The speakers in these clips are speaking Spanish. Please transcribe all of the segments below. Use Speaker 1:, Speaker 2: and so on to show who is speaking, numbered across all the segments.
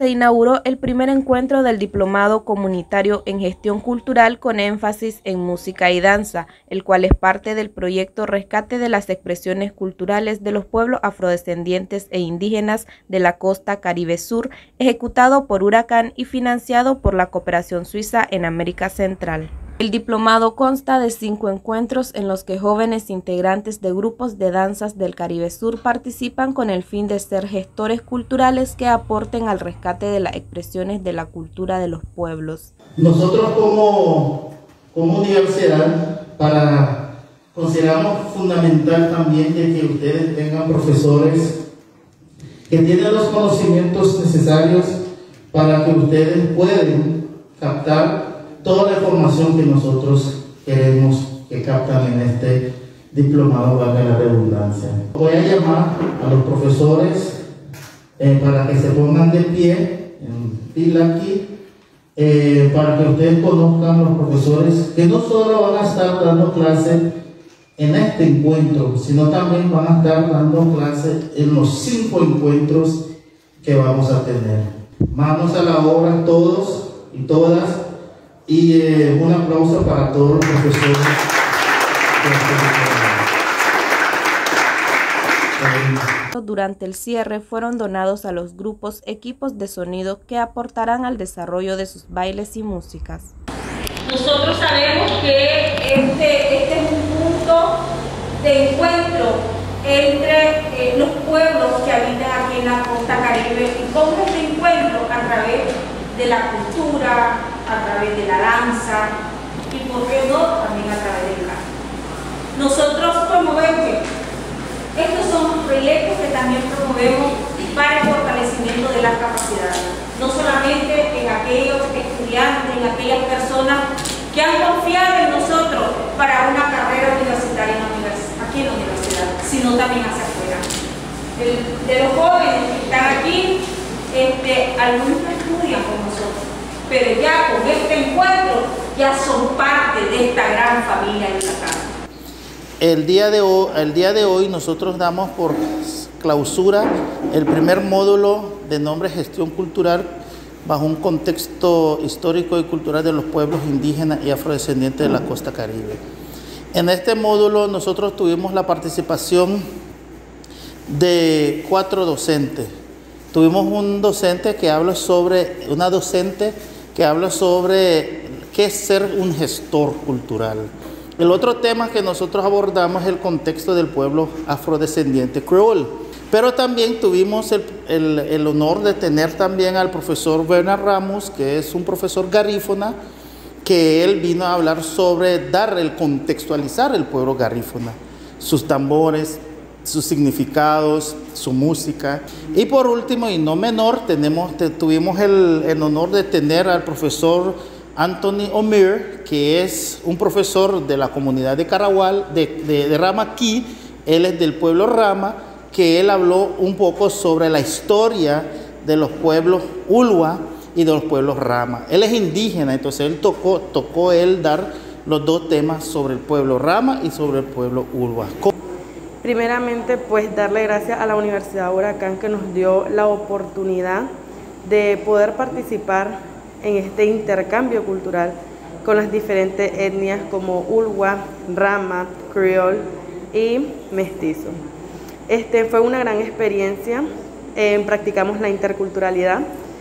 Speaker 1: Se inauguró el primer encuentro del Diplomado Comunitario en Gestión Cultural con énfasis en música y danza, el cual es parte del proyecto Rescate de las Expresiones Culturales de los Pueblos Afrodescendientes e Indígenas de la Costa Caribe Sur, ejecutado por Huracán y financiado por la Cooperación Suiza en América Central. El diplomado consta de 5 encuentros en los que jóvenes integrantes de grupos de danzas del Caribe Sur participan con el fin de ser gestores culturales que aporten al rescate de las expresiones de la cultura de los pueblos.
Speaker 2: Nosotros como universidad consideramos fundamental también de que ustedes tengan profesores que tienen los conocimientos necesarios para que ustedes puedan captar toda la información que nosotros queremos que captan en este diplomado, valga la redundancia. Voy a llamar a los profesores para que se pongan de pie en fila aquí, para que ustedes conozcan los profesores que no solo van a estar dando clases en este encuentro, sino también van a estar dando clases en los 5 encuentros que vamos a tener. Manos a la obra todos y todas. Y un aplauso para todos los profesores.
Speaker 1: Durante el cierre fueron donados a los grupos equipos de sonido que aportarán al desarrollo de sus bailes y músicas.
Speaker 3: Nosotros sabemos que este es un punto de encuentro entre los pueblos que habitan aquí en la costa Caribe y cómo este encuentro a través de la cultura, a través de la danza y por qué no también a través del canto. Nosotros promovemos, estos son proyectos que también promovemos para el fortalecimiento de las capacidades, no solamente en aquellos estudiantes, en aquellas personas que han confiado en nosotros para una carrera universitaria aquí en la universidad, sino también hacia afuera. De los jóvenes que están aquí, algunos no estudian con nosotros, pero ya con este encuentro ya son parte de esta gran familia de Huracán.
Speaker 2: El día de hoy nosotros damos por clausura el primer módulo de nombre Gestión Cultural bajo un contexto histórico y cultural de los pueblos indígenas y afrodescendientes de la costa Caribe. En este módulo nosotros tuvimos la participación de 4 docentes. Tuvimos una docente que habla sobre qué es ser un gestor cultural. El otro tema que nosotros abordamos es el contexto del pueblo afrodescendiente creol. Pero también tuvimos el honor de tener también al profesor Bernard Ramos, que es un profesor garífuna, que él vino a hablar sobre contextualizar el pueblo garífuna, sus tambores, sus significados, su música. Y por último, y no menor, tuvimos el honor de tener al profesor Anthony Omer, que es un profesor de la comunidad de Caragual, de Rama aquí. Él es del pueblo Rama, que él habló un poco sobre la historia de los pueblos Ulua y de los pueblos Rama. Él es indígena, entonces él tocó dar los 2 temas sobre el pueblo Rama y sobre el pueblo Ulua.
Speaker 4: Primeramente, pues darle gracias a la Universidad Huracán que nos dio la oportunidad de poder participar en este intercambio cultural con las diferentes etnias como Ulua, Rama, Creol y Mestizo. Fue una gran experiencia, practicamos la interculturalidad,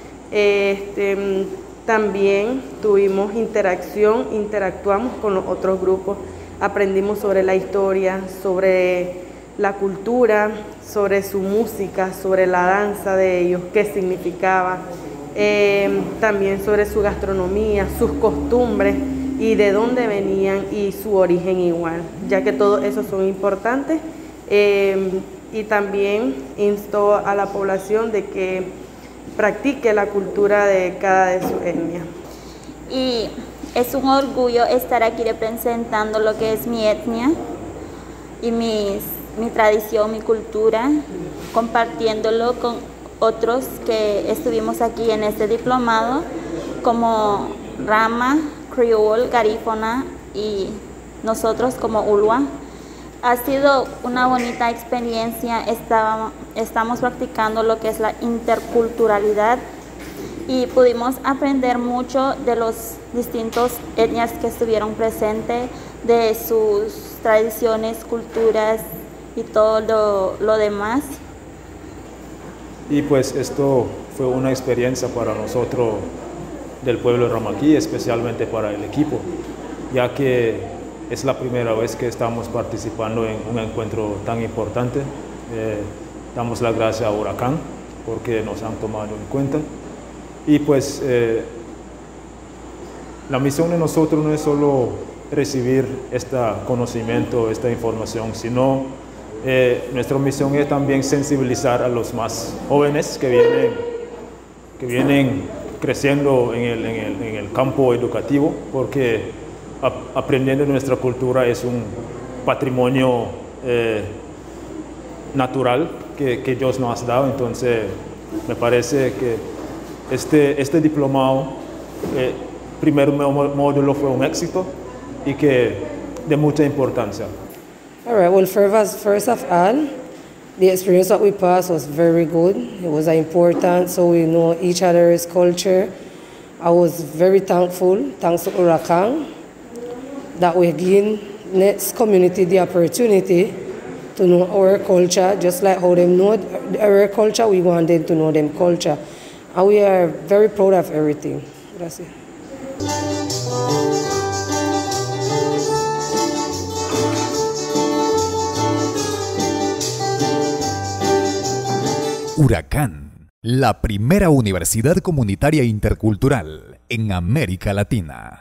Speaker 4: también tuvimos interactuamos con los otros grupos, aprendimos sobre la historia, sobre la cultura, sobre su música, sobre la danza de ellos, qué significaba, también sobre su gastronomía, sus costumbres y de dónde venían y su origen igual, ya que todos esos son importantes. Y también instó a la población de que practique la cultura de cada de su etnia.
Speaker 5: Y es un orgullo estar aquí representando lo que es mi etnia y mi tradición, mi cultura, compartiéndolo con otros que estuvimos aquí en este diplomado, como Rama, Creol, Garífuna y nosotros como Ulua. Ha sido una bonita experiencia, estamos practicando lo que es la interculturalidad y pudimos aprender mucho de los distintos etnias que estuvieron presentes, de sus tradiciones, culturas y todo lo demás.
Speaker 6: Y pues esto fue una experiencia para nosotros del pueblo de Ramaquí, especialmente para el equipo, ya que es la primera vez que estamos participando en un encuentro tan importante. Damos las gracias a Huracán porque nos han tomado en cuenta. Y pues la misión de nosotros no es solo recibir este conocimiento, esta información, sino nuestra misión es también sensibilizar a los más jóvenes que vienen creciendo en el campo educativo, porque aprendiendo nuestra cultura es un patrimonio natural que Dios nos ha dado. Entonces me parece que este diplomado, primer módulo fue un éxito y que de mucha importancia.
Speaker 7: All right, well, first of all, the experience that we passed was very good. It was important, so we know each other's culture. I was very thankful, thanks to Huracán, that we give next community the opportunity to know our culture, just like how they know our culture, we want them to know them culture. And we are very proud of everything. Gracias.
Speaker 8: Huracán, la primera universidad comunitaria intercultural en América Latina.